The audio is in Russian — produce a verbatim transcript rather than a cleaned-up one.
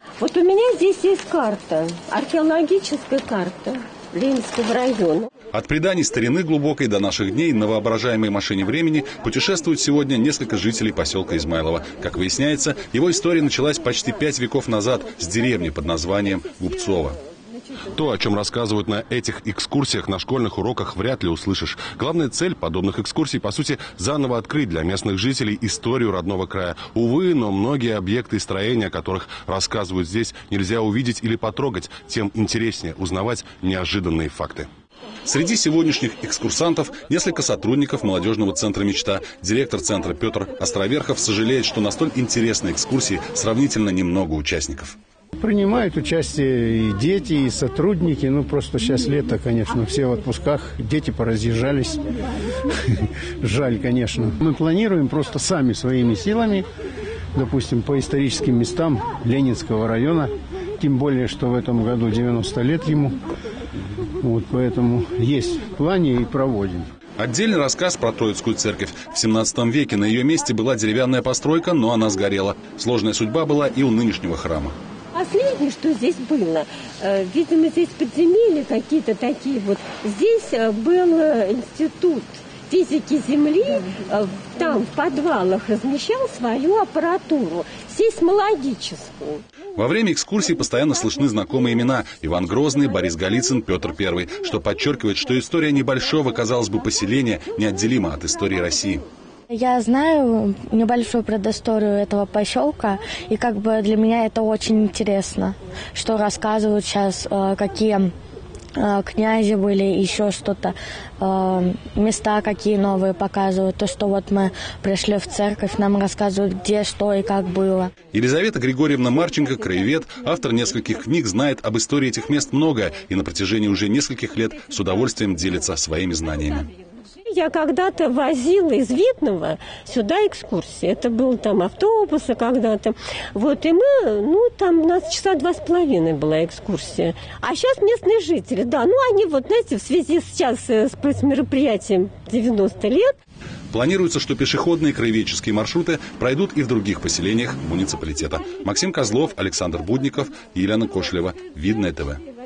Вот у меня здесь есть карта, археологическая карта Ленинского района. От преданий старины глубокой до наших дней на воображаемой машине времени путешествуют сегодня несколько жителей поселка Измайлово. Как выясняется, его история началась почти пять веков назад с деревни под названием Губцово. То, о чем рассказывают на этих экскурсиях, на школьных уроках, вряд ли услышишь. Главная цель подобных экскурсий, по сути, заново открыть для местных жителей историю родного края. Увы, но многие объекты и строения, о которых рассказывают здесь, нельзя увидеть или потрогать, тем интереснее узнавать неожиданные факты. Среди сегодняшних экскурсантов несколько сотрудников молодежного центра «Мечта». Директор центра Петр Островерхов сожалеет, что на столь интересной экскурсии сравнительно немного участников. Принимают участие и дети, и сотрудники. Ну, просто сейчас лето, конечно, все в отпусках. Дети поразъезжались. Жаль, конечно. Мы планируем просто сами своими силами, допустим, по историческим местам Ленинского района. Тем более, что в этом году девяносто лет ему. Вот поэтому есть в плане и проводим. Отдельный рассказ про Троицкую церковь. В семнадцатом веке на ее месте была деревянная постройка, но она сгорела. Сложная судьба была и у нынешнего храма. Последнее, что здесь было, видимо, здесь подземелья какие-то такие вот. Здесь был институт физики Земли, там в подвалах размещал свою аппаратуру, сейсмологическую. Во время экскурсии постоянно слышны знакомые имена: Иван Грозный, Борис Голицын, Петр Первый, что подчеркивает, что история небольшого, казалось бы, поселения неотделима от истории России. Я знаю небольшую предысторию этого поселка, и как бы для меня это очень интересно, что рассказывают сейчас, какие князи были, еще что-то, места какие новые показывают. То, что вот мы пришли в церковь, нам рассказывают, где, что и как было. Елизавета Григорьевна Марченко, краевед, автор нескольких книг, знает об истории этих мест много и на протяжении уже нескольких лет с удовольствием делится своими знаниями. Я когда-то возила из Видного сюда экскурсии. Это был там автобусы когда-то. Вот, и мы, ну, там у нас часа два с половиной была экскурсия. А сейчас местные жители, да, ну, они вот, знаете, в связи сейчас с мероприятием девяносто лет. Планируется, что пешеходные краеведческие маршруты пройдут и в других поселениях муниципалитета. Максим Козлов, Александр Будников, Елена Кошлева. Видное ТВ.